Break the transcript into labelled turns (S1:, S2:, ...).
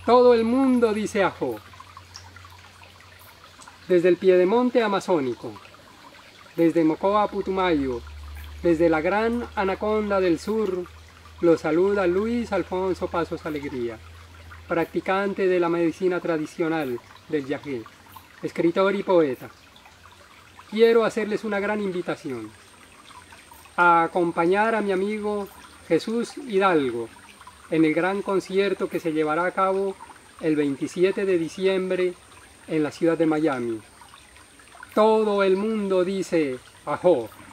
S1: Todo el mundo dice ajo. Desde el piedemonte amazónico, desde Mocoa a Putumayo, desde la gran Anaconda del Sur, lo saluda Luis Alfonso Pasos Alegría, practicante de la medicina tradicional del yagé, escritor y poeta. Quiero hacerles una gran invitación a acompañar a mi amigo Jesús Hidalgo en el gran concierto que se llevará a cabo el 27 de diciembre en la ciudad de Miami. Todo el mundo dice ajo.